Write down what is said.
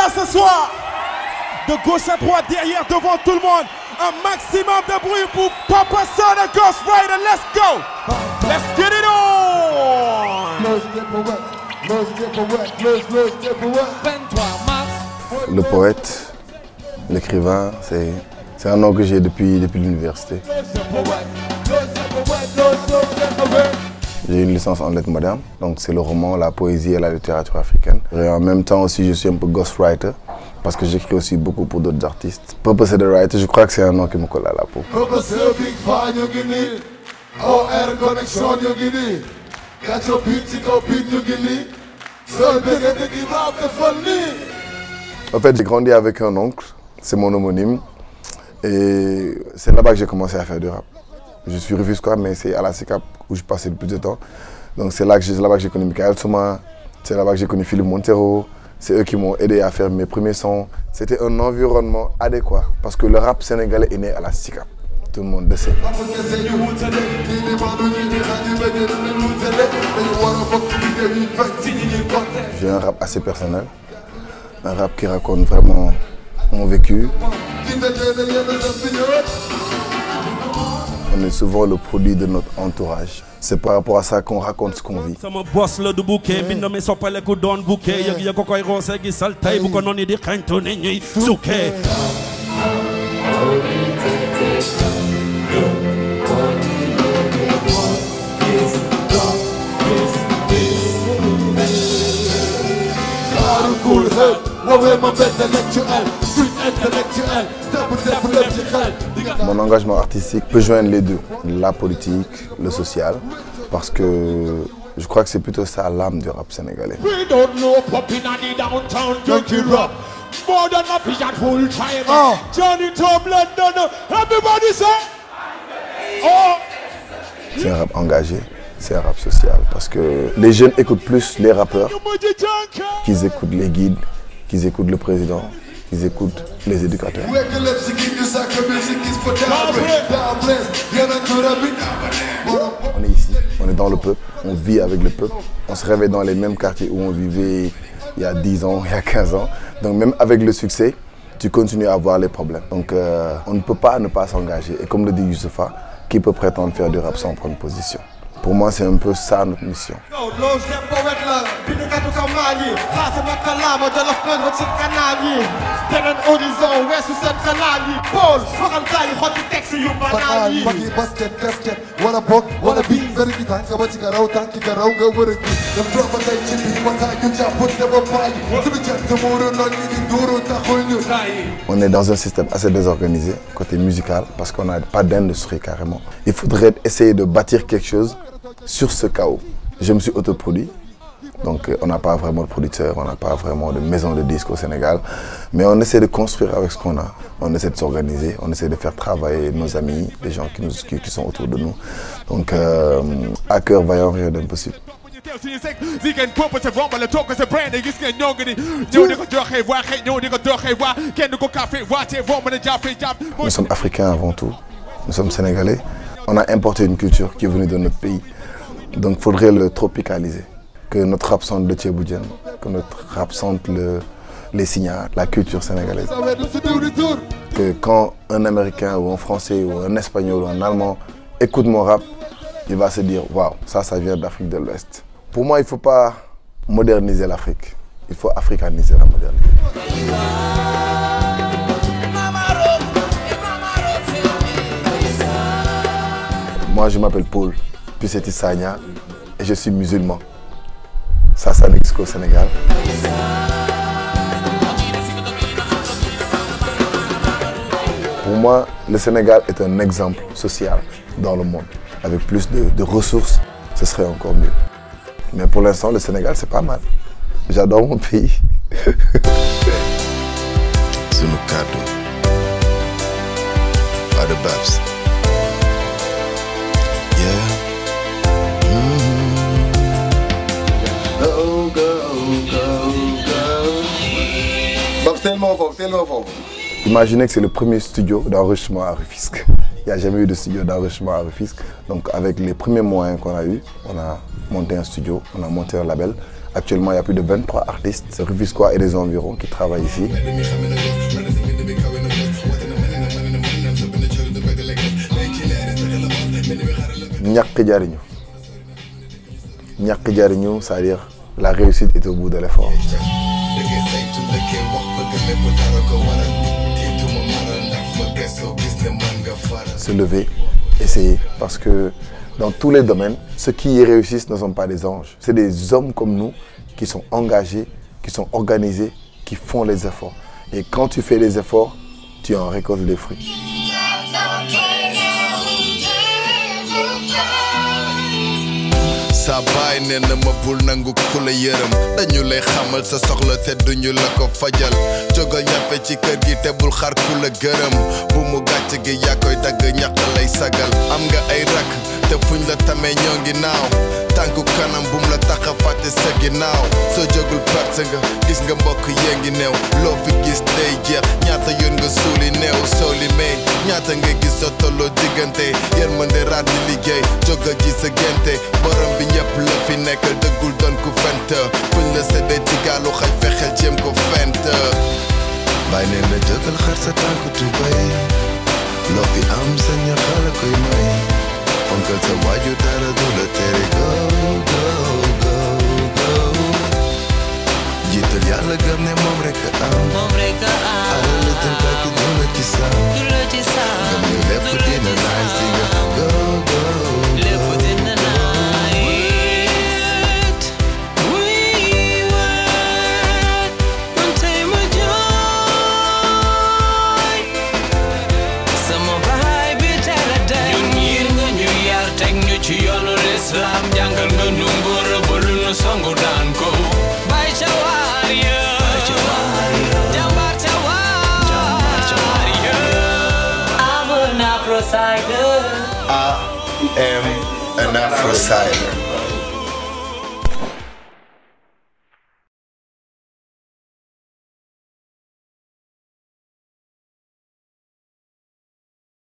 là ce soir. De gauche à droite, derrière, devant tout le monde. Un maximum de bruit pour Papa Son and Ghost Rider. Let's go. Let's get it on. Le poète, l'écrivain, c'est un nom que j'ai depuis l'université. J'ai une licence en lettres modernes, donc c'est le roman, la poésie et la littérature africaine. Et en même temps aussi, je suis un peu ghostwriter, parce que j'écris aussi beaucoup pour d'autres artistes. Purpose the Writer, je crois que c'est un nom qui me colle à la peau. En fait, j'ai grandi avec un oncle, c'est mon homonyme, et c'est là-bas que j'ai commencé à faire du rap. Je suis rufisquois, mais c'est à la SICAP où je passais le plus de temps. Donc c'est là-bas que j'ai connu Michael Souma, c'est là-bas que j'ai connu Philippe Montero. C'est eux qui m'ont aidé à faire mes premiers sons. C'était un environnement adéquat parce que le rap sénégalais est né à la SICAP. Tout le monde le sait. J'ai un rap assez personnel, un rap qui raconte vraiment mon vécu. On est souvent le produit de notre entourage. C'est par rapport à ça qu'on raconte ce qu'on vit. Mon engagement artistique peut joindre les deux, la politique, le social, parce que je crois que c'est plutôt ça l'âme du rap sénégalais. C'est un rap engagé, c'est un rap social, parce que les jeunes écoutent plus les rappeurs qu'ils écoutent les guides, qu'ils écoutent le président, qu'ils écoutent les éducateurs. On est ici, on est dans le peuple, on vit avec le peuple. On se réveille dans les mêmes quartiers où on vivait il y a 10 ans, il y a 15 ans. Donc même avec le succès, tu continues à avoir les problèmes. Donc on ne peut pas ne pas s'engager. Et comme le dit Youssoupha, qui peut prétendre faire du rap sans prendre position? Pour moi, c'est un peu ça notre mission. On est dans un système assez désorganisé, côté musical, parce qu'on n'a pas d'industrie carrément. Il faudrait essayer de bâtir quelque chose sur ce chaos. Je me suis autoproduit, donc on n'a pas vraiment de producteur, on n'a pas vraiment de maison de disques au Sénégal, mais on essaie de construire avec ce qu'on a. On essaie de s'organiser, on essaie de faire travailler nos amis, les gens qui sont autour de nous. Donc à cœur vaillant, rien d'impossible. Nous sommes africains avant tout, nous sommes sénégalais. On a importé une culture qui est venue de notre pays. Donc il faudrait le tropicaliser. Que notre rap sente le Tchéboudienne, que notre rap sente les signares, la culture sénégalaise. Que quand un Américain ou un Français ou un Espagnol ou un Allemand écoute mon rap, il va se dire waouh, ça vient d'Afrique de l'Ouest. Pour moi, il ne faut pas moderniser l'Afrique, il faut africaniser la modernité. Moi, je m'appelle Paul Pissetti Sagna et je suis musulman. Ça n'existe qu'au Sénégal. Pour moi, le Sénégal est un exemple social dans le monde. Avec plus de ressources, ce serait encore mieux. Mais pour l'instant, le Sénégal, c'est pas mal. J'adore mon pays. Zulu Kado. Father Babs. Imaginez que c'est le premier studio d'enregistrement à Rufisque. Il n'y a jamais eu de studio d'enregistrement à Rufisque. Donc avec les premiers moyens qu'on a eu, on a monté un studio, on a monté un label Actuellement, il y a plus de 23 artistes rufisquois et des environs qui travaillent ici. ñàkk jariñu ñàkk jariñu, c'est-à-dire la réussite est au bout de l'effort. Se lever, essayer, parce que dans tous les domaines, ceux qui y réussissent ne sont pas des anges. C'est des hommes comme nous qui sont engagés, qui sont organisés, qui font les efforts. Et quand tu fais des efforts, tu en récoltes les fruits. sa baay nee na ma bul nangu ku la yërëm dañu lay xamal sa soxla te duñu la ko fajal jógal ñafe ci kër gi te bul xaar ku la gërëm bu mu gàcc gi yaa koy dagg ñaq lay sagal am nga ay rak te fuñ la tamee ñoo ngi naaw tànku kanam bum la tax a fàtte sa ginnaaw soo jógul perte nga gis nga mbokk yee ngi neew loo fi gis day jeex ñaata yoon nga suuli neew soo li may ñaata nga gis soo tolloo diggante yërmande raat di liggéey jógal ji sa gente borom bi ñëpp la fi nekkal dëggul doon ku fent fuñ la séddee ci gaalu xaj fexeel jéem ko fent bàyyi leen la jógal xar sa tànku tubay loo fi am sa ñaxa la koy may fonkal sa waaju dara du la tere go go go go jiital yàlla gëm ne moom rek a am alal la tënkaay ki du la ci saam gëm ne lépp dina naay si nga go go lépp dina ci yoonu Islam jàngal nga nu ngóor ba lu nu songu daan ko bay ca waar ya jàmbaar ca waar ya I'm an Afro-sider. I am an Afro-sider.